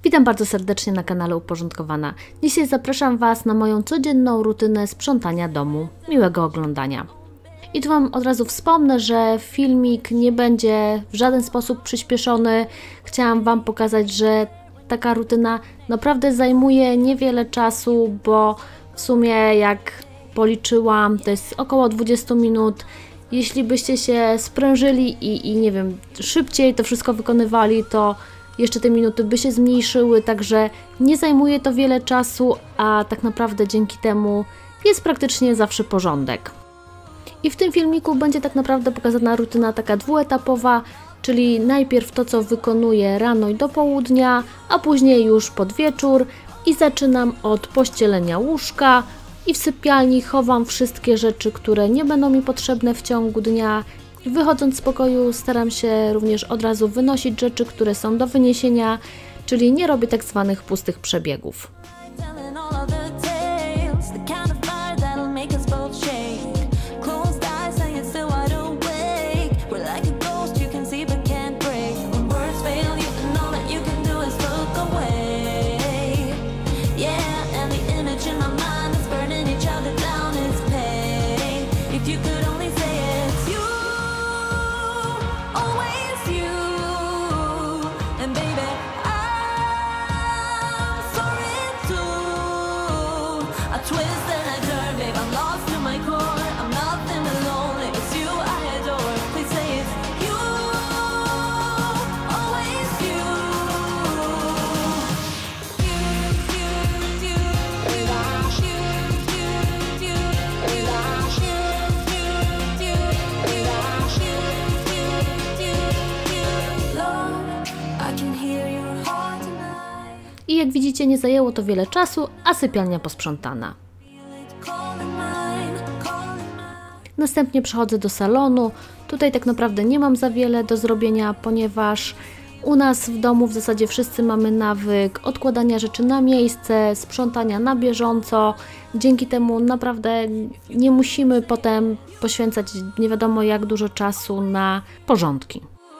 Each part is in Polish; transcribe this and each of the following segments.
Witam bardzo serdecznie na kanale Uporządkowana. Dzisiaj zapraszam Was na moją codzienną rutynę sprzątania domu. Miłego oglądania. I tu Wam od razu wspomnę, że filmik nie będzie w żaden sposób przyspieszony. Chciałam Wam pokazać, że taka rutyna naprawdę zajmuje niewiele czasu, bo w sumie jak policzyłam, to jest około 20 minut. Jeśli byście się sprężyli i nie wiem, szybciej to wszystko wykonywali, to jeszcze te minuty by się zmniejszyły, także nie zajmuje to wiele czasu, a tak naprawdę dzięki temu jest praktycznie zawsze porządek. I w tym filmiku będzie tak naprawdę pokazana rutyna taka dwuetapowa, czyli najpierw to, co wykonuję rano i do południa, a później już pod wieczór i zaczynam od pościelenia łóżka i w sypialni chowam wszystkie rzeczy, które nie będą mi potrzebne w ciągu dnia. Wychodząc z pokoju staram się również od razu wynosić rzeczy, które są do wyniesienia, czyli nie robię tak zwanych pustych przebiegów. I jak widzicie, nie zajęło to wiele czasu, a sypialnia posprzątana. Następnie przechodzę do salonu. Tutaj tak naprawdę nie mam za wiele do zrobienia, ponieważ u nas w domu w zasadzie wszyscy mamy nawyk odkładania rzeczy na miejsce, sprzątania na bieżąco. Dzięki temu naprawdę nie musimy potem poświęcać nie wiadomo jak dużo czasu na porządki.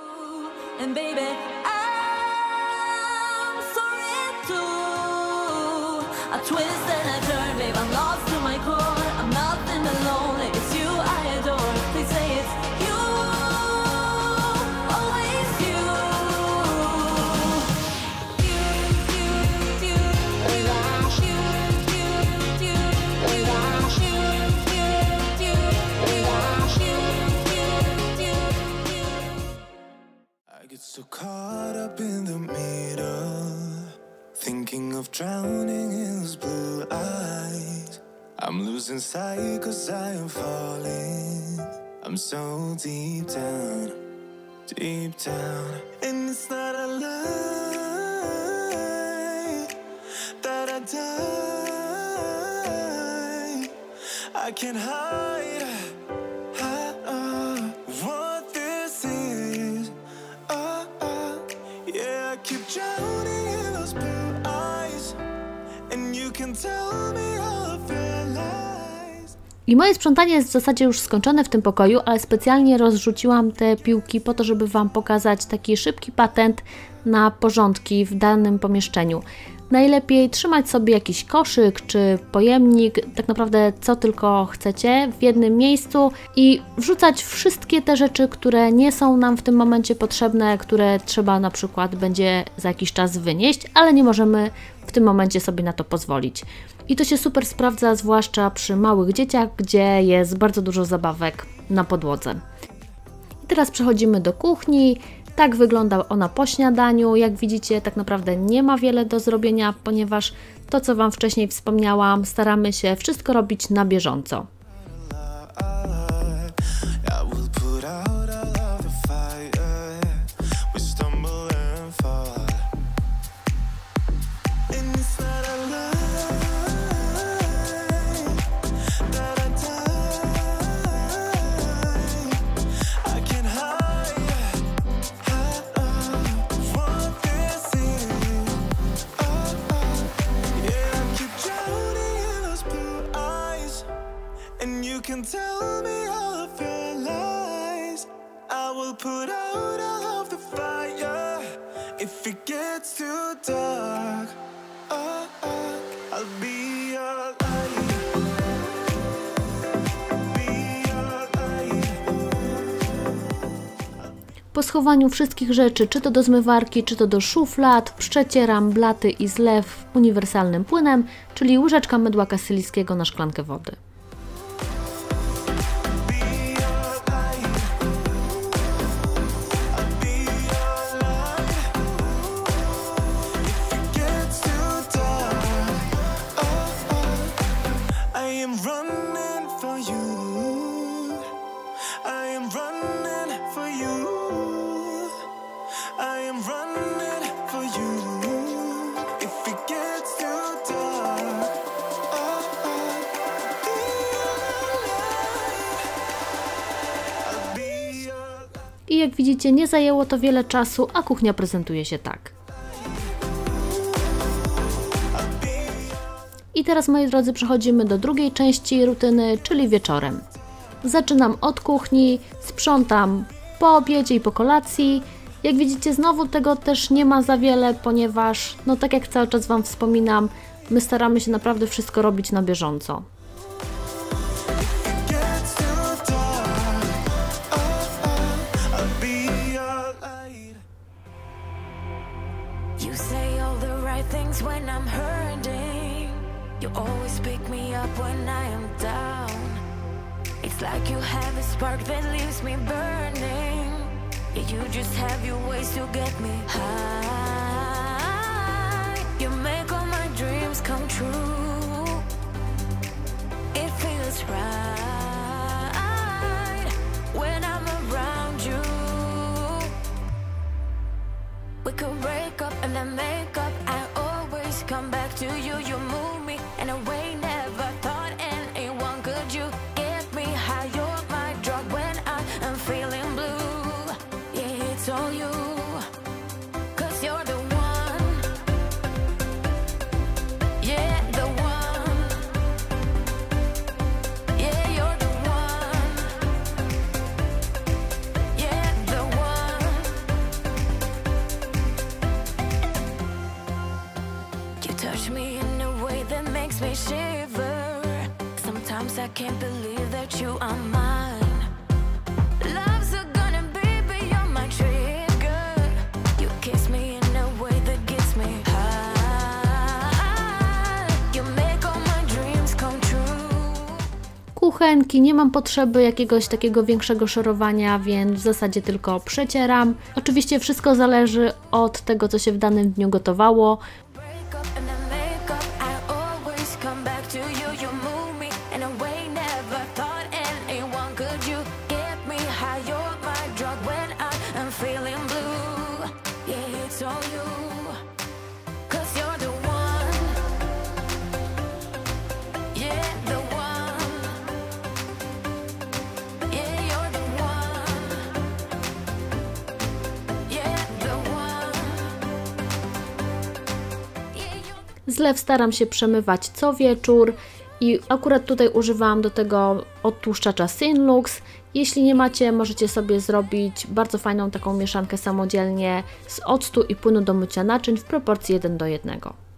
So caught up in the middle, thinking of drowning in those blue eyes. I'm losing sight 'cause I am falling. I'm so deep down, and it's not a lie that I die. I can't hide. I moje sprzątanie jest w zasadzie już skończone w tym pokoju, ale specjalnie rozrzuciłam te piłki po to, żeby Wam pokazać taki szybki patent na porządki w danym pomieszczeniu. Najlepiej trzymać sobie jakiś koszyk czy pojemnik, tak naprawdę co tylko chcecie, w jednym miejscu i wrzucać wszystkie te rzeczy, które nie są nam w tym momencie potrzebne, które trzeba na przykład będzie za jakiś czas wynieść, ale nie możemy w tym momencie sobie na to pozwolić. I to się super sprawdza, zwłaszcza przy małych dzieciach, gdzie jest bardzo dużo zabawek na podłodze. I teraz przechodzimy do kuchni. Tak wygląda ona po śniadaniu. Jak widzicie, tak naprawdę nie ma wiele do zrobienia, ponieważ to, co Wam wcześniej wspomniałam, staramy się wszystko robić na bieżąco. can tell me all of your lies. I will put out all of the fire if it gets too dark. dark. I'll be your light. Po schowaniu wszystkich rzeczy, czy to do zmywarki, czy to do szuflad, przecieram blaty i zlew uniwersalnym płynem, czyli łyżeczka mydła kasylijskiego na szklankę wody. I jak widzicie, nie zajęło to wiele czasu, a kuchnia prezentuje się tak. I teraz, moi drodzy, przechodzimy do drugiej części rutyny, czyli wieczorem. Zaczynam od kuchni, sprzątam po obiedzie i po kolacji. Jak widzicie, znowu tego też nie ma za wiele, ponieważ, no tak jak cały czas Wam wspominam, my staramy się naprawdę wszystko robić na bieżąco. When I'm hurting, you always pick me up when I am down. It's like you have a spark that leaves me burning. Yeah, you just have your ways to get me high. You make all my dreams come true. It feels right when I'm around you. We could break up and then make up. Come back to you, you move me in a way never thought anyone could. You get me high, you're my drug when I'm feeling blue. Yeah, it's all you, 'cause you're the one. Yeah, the one. Yeah, you're the one. Yeah, the one. You touch me in a way that makes me shiver. Sometimes I can't believe that you are mine. Love's a gun and baby, you're my trigger. You kiss me in a way that gets me high. You make all my dreams come true. Kuchenki, nie mam potrzeby jakiegoś takiego większego szorowania, więc w zasadzie tylko przecieram. Oczywiście wszystko zależy od tego, co się w danym dniu gotowało. Zlew staram się przemywać co wieczór i akurat tutaj używałam do tego odtłuszczacza Sinlux. Jeśli nie macie, możecie sobie zrobić bardzo fajną taką mieszankę samodzielnie z octu i płynu do mycia naczyń w proporcji 1:1.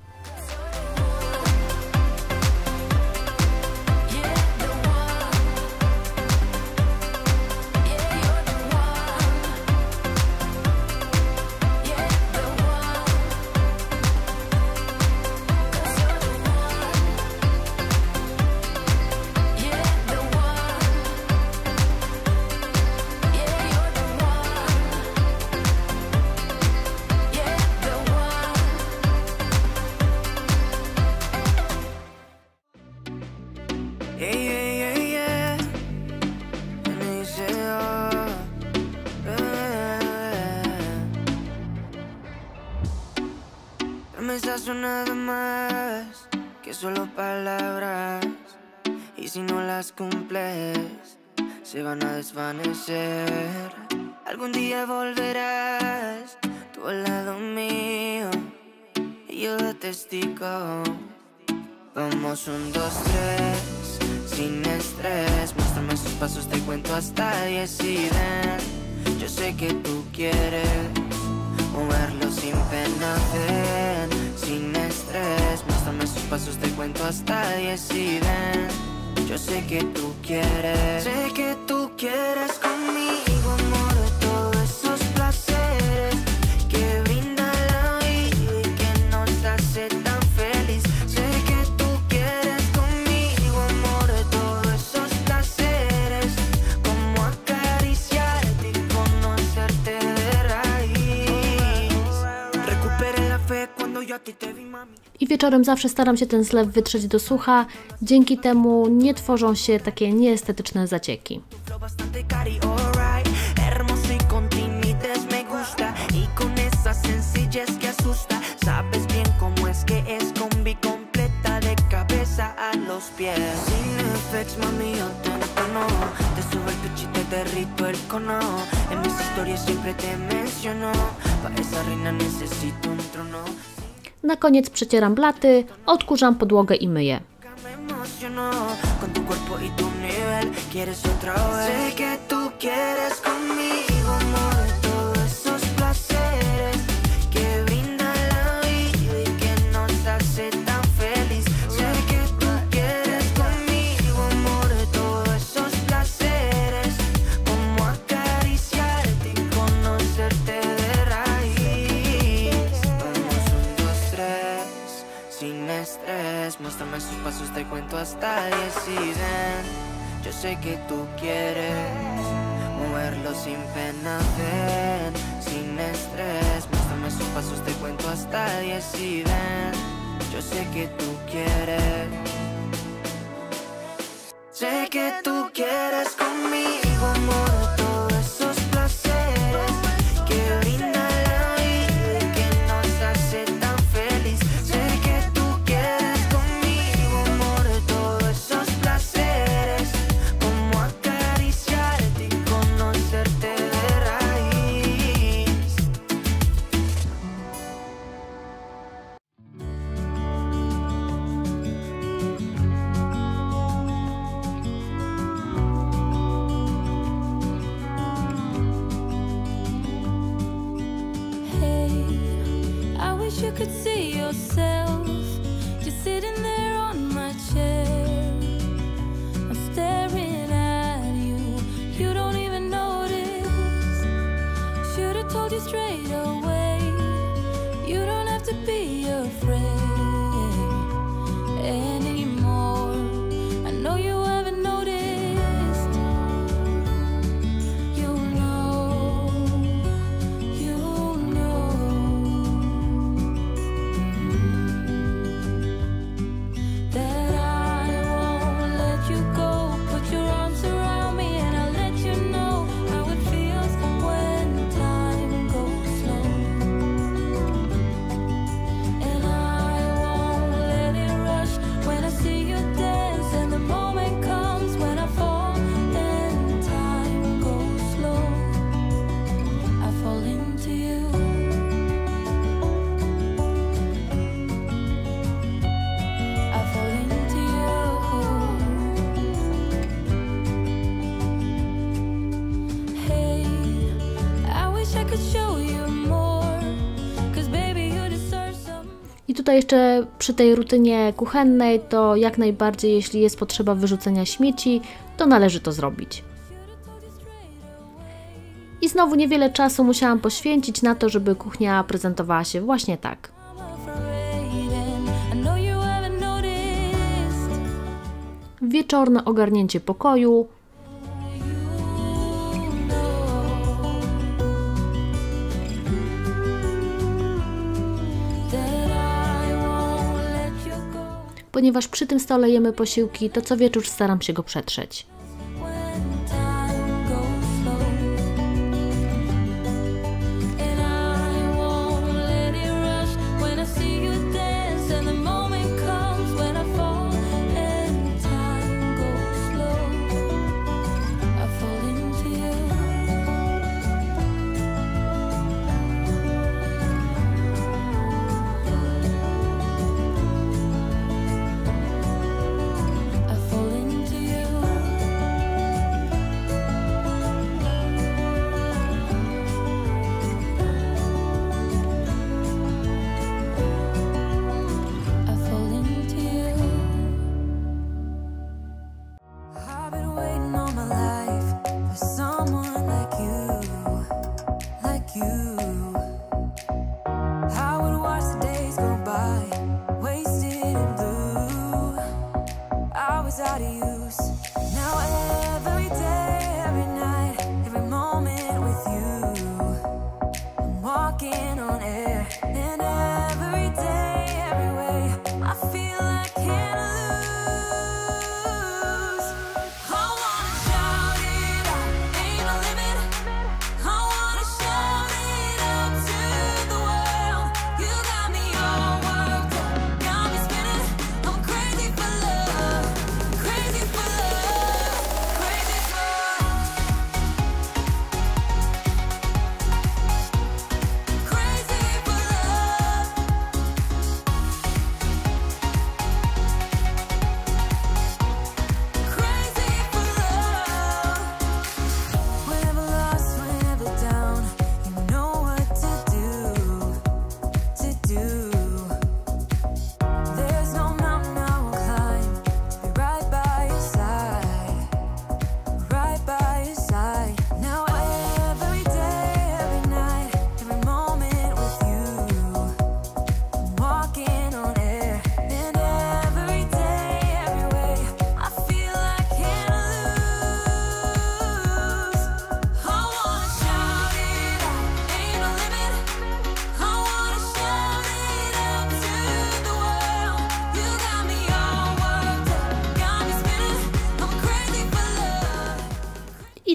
Promesas son nada más que solo palabras, y si no las cumples se van a desvanecer. Algún día volverás tú al lado mío y yo de testigo. Vamos 1, 2, 3 sin estrés. Muéstrame sus pasos, te cuento hasta 10 y ven. Yo sé que tú quieres moverlo sin pena, ven. deciden. Yo sé que tú quieres, sé que tú quieres conmigo, amor, todos esos placeres que brinda la vida y que nos hace tan feliz. Sé que tú quieres conmigo, amor, todos esos placeres, como acariciarte y conocerte de raíz. Recuperé la fe cuando yo a ti te vi, mami. I wieczorem zawsze staram się ten zlew wytrzeć do sucha, dzięki temu nie tworzą się takie nieestetyczne zacieki. Na koniec przecieram blaty, odkurzam podłogę i myję. Muéstrame sus pasos, te cuento hasta 10 y ven. Yo sé que tú quieres moverlo sin pena, ven, sin estrés. Muéstrame sus pasos, te cuento hasta 10 y ven. Yo sé que tú quieres, sé que tú quieres conmigo, amor, todos esos placeres que brinda la vida y que nos hace tan feliz. Sé que tú quieres conmigo, amor, todos esos placeres, como acariciarte y conocerte de raíz. I wish you could see yourself just sitting there on my chair. I'm staring at you, you don't even notice. Should've told you straight away, you don't have to be afraid anymore. I know you haven't noticed. You know that I won't let you go. Put your arms around me and I'll let you know how it feels when time goes slow. And I won't let it rush when I see you dance, and the moment comes when I fall and time goes slow. I fall into you. I fall into you. Hey, I wish I could show you more, 'cause baby you deserve some. I tutaj jeszcze przy tej rutynie kuchennej, to jak najbardziej, jeśli jest potrzeba wyrzucenia śmieci, to należy to zrobić. I znowu niewiele czasu musiałam poświęcić na to, żeby kuchnia prezentowała się właśnie tak. I know you haven't noticed. Wieczorne ogarnięcie pokoju, That I won't let you go ponieważ przy tym stole jemy posiłki, to co wieczór staram się go przetrzeć. when time goes slow. And I won't let it rush when I see you dance, and the moment comes when I fall and time goes slow. I fall into you. I fall into you.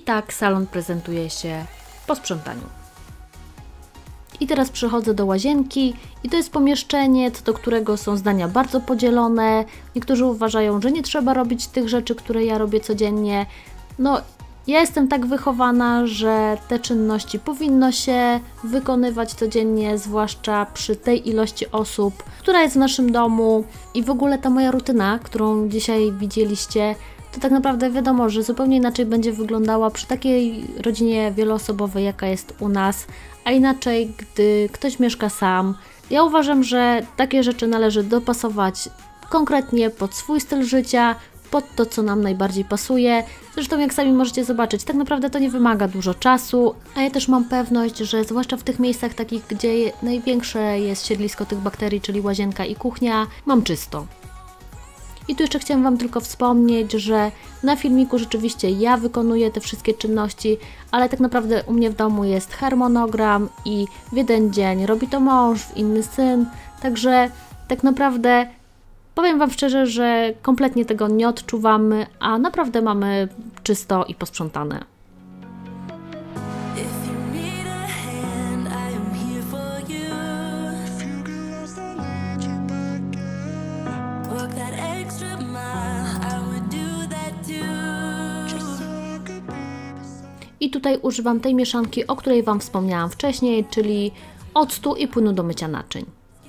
tak salon prezentuje się po sprzątaniu. I teraz przechodzę do łazienki i to jest pomieszczenie, co do którego są zdania bardzo podzielone. Niektórzy uważają, że nie trzeba robić tych rzeczy, które ja robię codziennie. No, ja jestem tak wychowana, że te czynności powinno się wykonywać codziennie, zwłaszcza przy tej ilości osób, która jest w naszym domu. I w ogóle ta moja rutyna, którą dzisiaj widzieliście, to tak naprawdę wiadomo, że zupełnie inaczej będzie wyglądała przy takiej rodzinie wieloosobowej, jaka jest u nas, a inaczej, gdy ktoś mieszka sam. Ja uważam, że takie rzeczy należy dopasować konkretnie pod swój styl życia, pod to, co nam najbardziej pasuje. Zresztą, jak sami możecie zobaczyć, tak naprawdę to nie wymaga dużo czasu, a ja też mam pewność, że zwłaszcza w tych miejscach takich, gdzie największe jest siedlisko tych bakterii, czyli łazienka i kuchnia, mam czysto. I tu jeszcze chciałam Wam tylko wspomnieć, że na filmiku rzeczywiście ja wykonuję te wszystkie czynności, ale tak naprawdę u mnie w domu jest harmonogram i w jeden dzień robi to mąż, w inny syn, także tak naprawdę powiem Wam szczerze, że kompletnie tego nie odczuwamy, a naprawdę mamy czysto i posprzątane. I tutaj używam tej mieszanki, o której Wam wspomniałam wcześniej, czyli octu i płynu do mycia naczyń.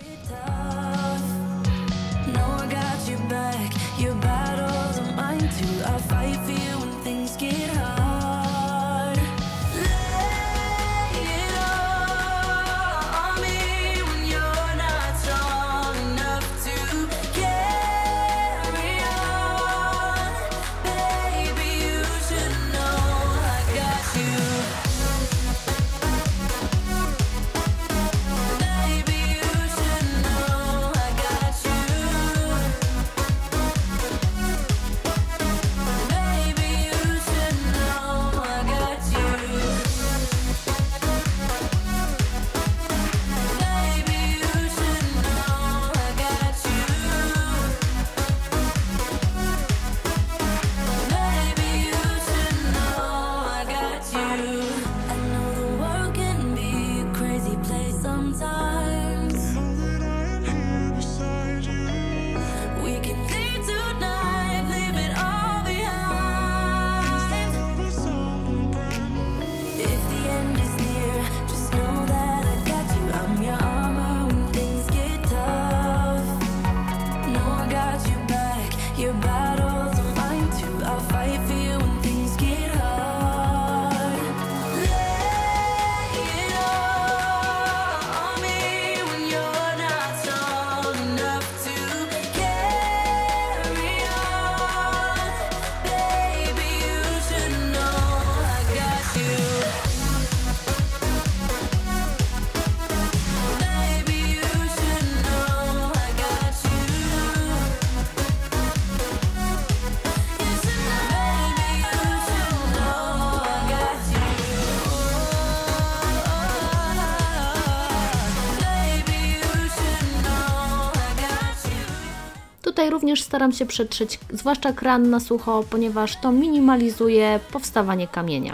Tutaj również staram się przetrzeć, zwłaszcza kran na sucho, ponieważ to minimalizuje powstawanie kamienia.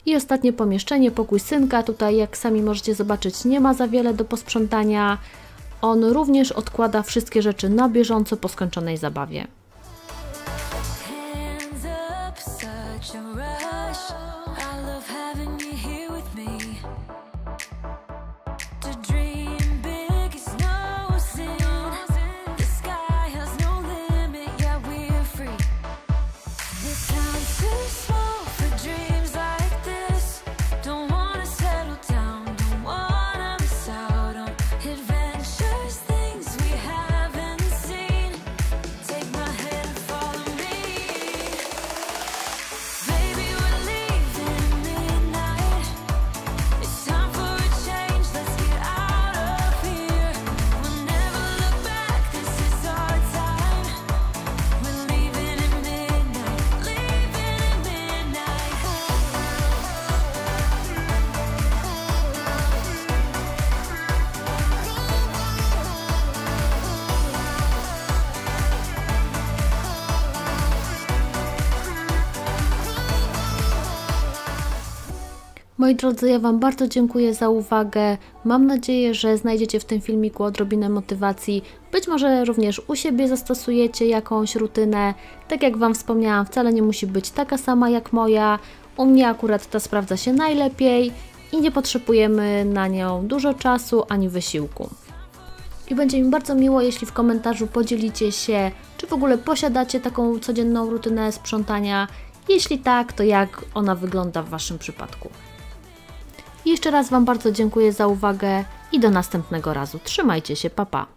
I ostatnie pomieszczenie, pokój synka. Tutaj, jak sami możecie zobaczyć, nie ma za wiele do posprzątania. On również odkłada wszystkie rzeczy na bieżąco po skończonej zabawie. Moi drodzy, ja Wam bardzo dziękuję za uwagę. Mam nadzieję, że znajdziecie w tym filmiku odrobinę motywacji. Być może również u siebie zastosujecie jakąś rutynę. Tak jak Wam wspomniałam, wcale nie musi być taka sama jak moja. U mnie akurat ta sprawdza się najlepiej i nie potrzebujemy na nią dużo czasu ani wysiłku. I będzie mi bardzo miło, jeśli w komentarzu podzielicie się, czy w ogóle posiadacie taką codzienną rutynę sprzątania. Jeśli tak, to jak ona wygląda w Waszym przypadku. I jeszcze raz Wam bardzo dziękuję za uwagę i do następnego razu. Trzymajcie się, pa pa!